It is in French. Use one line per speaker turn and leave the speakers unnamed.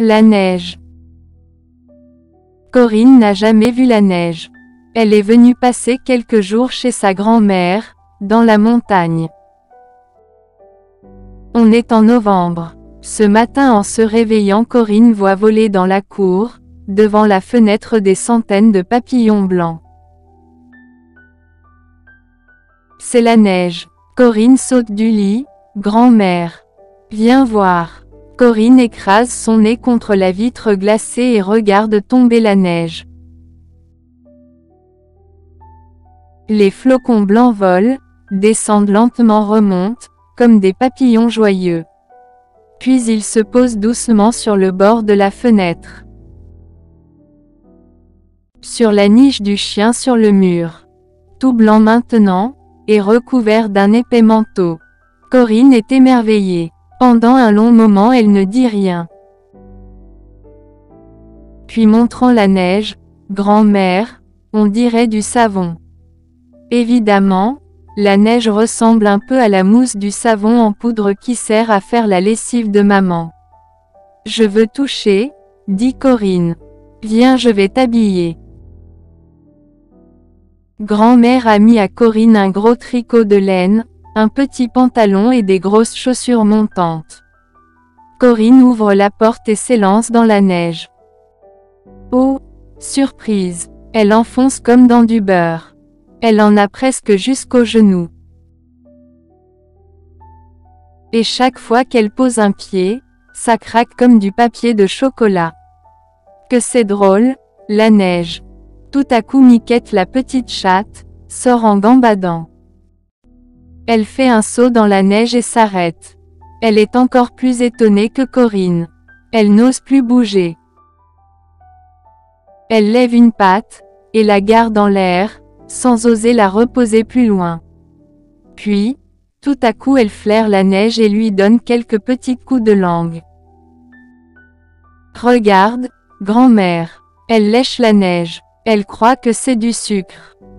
La neige. Corinne n'a jamais vu la neige. Elle est venue passer quelques jours chez sa grand-mère, dans la montagne. On est en novembre. Ce matin, en se réveillant, Corinne voit voler dans la cour, devant la fenêtre, des centaines de papillons blancs. C'est la neige. Corinne saute du lit. Grand-mère, viens voir. Corinne écrase son nez contre la vitre glacée et regarde tomber la neige. Les flocons blancs volent, descendent lentement, remontent, comme des papillons joyeux. Puis ils se posent doucement sur le bord de la fenêtre. Sur la niche du chien sur le mur. Tout blanc maintenant, et recouvert d'un épais manteau. Corinne est émerveillée. Pendant un long moment, elle ne dit rien. Puis, montrant la neige, grand-mère, on dirait du savon. Évidemment, la neige ressemble un peu à la mousse du savon en poudre qui sert à faire la lessive de maman. Je veux toucher, dit Corinne. Viens, je vais t'habiller. Grand-mère a mis à Corinne un gros tricot de laine, un petit pantalon et des grosses chaussures montantes. Corinne ouvre la porte et s'élance dans la neige. Oh, surprise! Elle enfonce comme dans du beurre. Elle en a presque jusqu'aux genoux. Et chaque fois qu'elle pose un pied, ça craque comme du papier de chocolat. Que c'est drôle, la neige. Tout à coup, Miquette, la petite chatte, sort en gambadant. Elle fait un saut dans la neige et s'arrête. Elle est encore plus étonnée que Corinne. Elle n'ose plus bouger. Elle lève une patte, et la garde en l'air, sans oser la reposer plus loin. Puis, tout à coup, elle flaire la neige et lui donne quelques petits coups de langue. Regarde, grand-mère. Elle lèche la neige. Elle croit que c'est du sucre.